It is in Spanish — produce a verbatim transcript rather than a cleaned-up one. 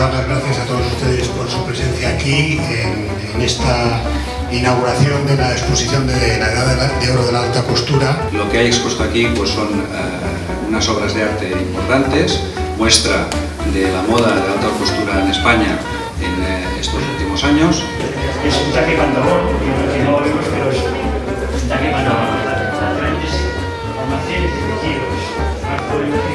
dar las gracias a todos ustedes por su presencia aquí en, en esta inauguración de la exposición de la Edad de Oro de la Alta Costura. Lo que hay expuesto aquí pues son uh, unas obras de arte importantes, muestra de la moda de la alta costura en España en uh, estos últimos años. Es un traje pantalón, que no lo vemos, pero es un traje pantalón. Grandes almacenes de tejidos,